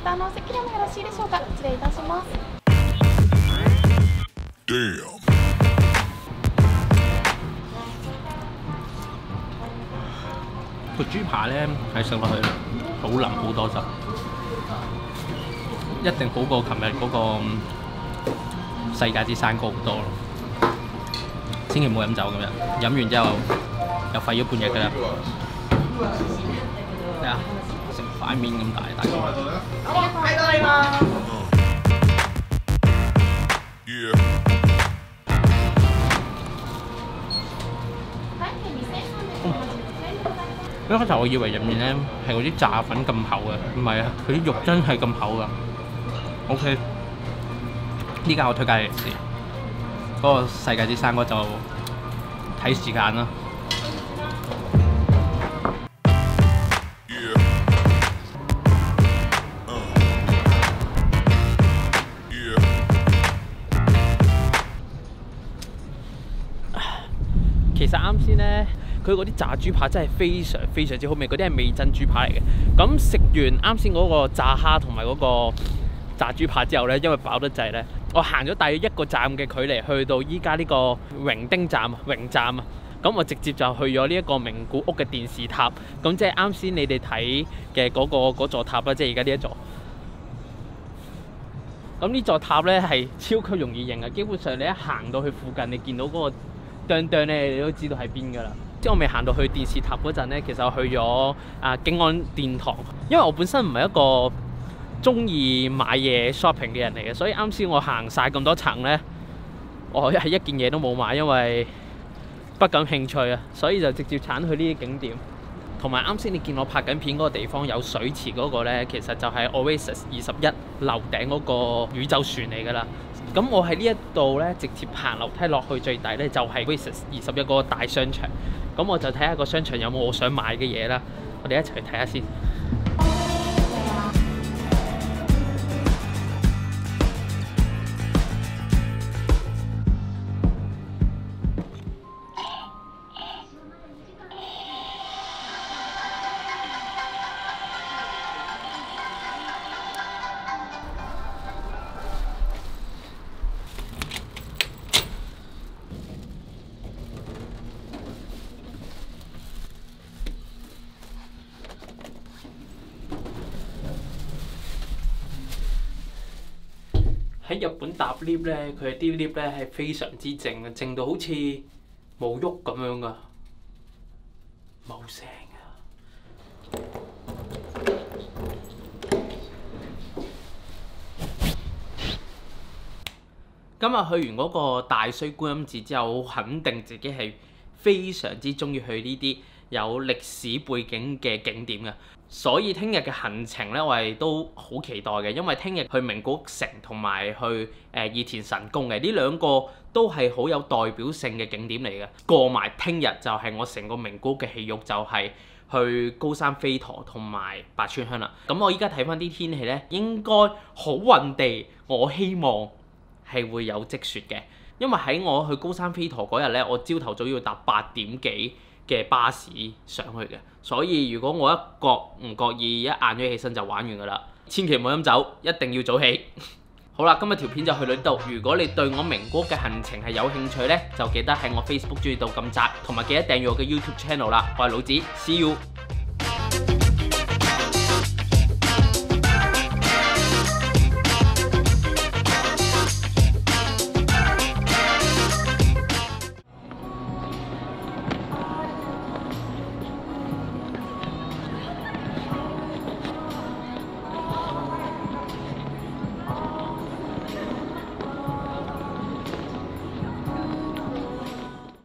方のお席でもよろしいでしょうか。失礼いたします。 個豬扒咧係食落去好腍好多汁，一定好過琴日嗰個世界之山歌好多咯。千祈唔好飲酒咁樣，飲完之後又廢咗半日㗎啦。睇下成塊面咁大個。一開頭我以為入面咧係嗰啲炸粉咁厚嘅，唔係啊，佢啲肉真係咁厚噶。OK， 呢家我推介你嚟試。嗰個世界之山嗰就睇時間啦。其實啱先咧，佢嗰啲炸豬扒真係非常之好味，嗰啲係味噌豬扒嚟嘅。咁食完啱先嗰個炸蝦同埋嗰個炸豬扒之後咧，因為飽得滯咧，我行咗大約1個站嘅距離去到依家呢個榮丁站啊。咁我直接就去咗呢一個名古屋嘅電視塔。咁即係啱先你哋睇嘅嗰座塔啦，即係而家呢一座。咁呢座塔咧係超級容易認嘅，基本上你一行到去附近，你見到嗰個哚咧，你都知道喺邊㗎啦。即係我未行到去電視塔嗰陣咧，其實我去咗景安殿堂，因為我本身唔係一個中意買嘢 shopping 嘅人嚟嘅，所以啱先我行晒咁多層咧，我係一件嘢都冇買，因為不感興趣啊，所以就直接鏟去呢啲景點。同埋啱先你見我拍緊片嗰個地方有水池嗰個咧，其實就係 Oasis 21樓頂嗰個宇宙船嚟㗎啦。咁我喺呢一度咧，直接行樓梯落去最底咧，就係 Oasis 21嗰個大商場。咁我就睇下個商場有冇我想買嘅嘢啦。我哋一齊去睇下先。喺日本搭 lift 咧，佢啲 lift 咧係非常之靜嘅，靜到好似冇喐咁樣噶，冇聲噶。今日去完嗰個大須觀音寺之後，我肯定自己係非常之中意去呢啲有歷史背景嘅景點嘅。所以聽日嘅行程咧，我係都好期待嘅，因為聽日去名古屋城同埋去熱田神宮嘅呢兩個都係好有代表性嘅景點嚟嘅。過埋聽日就係我成個名古屋嘅戲肉，就係去高山飛驒同埋白川鄉啦。咁我依家睇翻啲天氣咧，應該好運地，我希望係會有積雪嘅，因為喺我去高山飛驒嗰日咧，我朝頭早要搭8點幾嘅巴士上去嘅，所以如果我唔覺意一晏咗起身就玩完㗎啦。千祈唔好飲酒，一定要早起。好啦，今日條片就去到呢度。如果你對我名古屋嘅行程係有興趣呢，就記得喺我 Facebook 專頁度撳讚，同埋記得訂閱我嘅 YouTube channel 啦。我係老子 ，See you。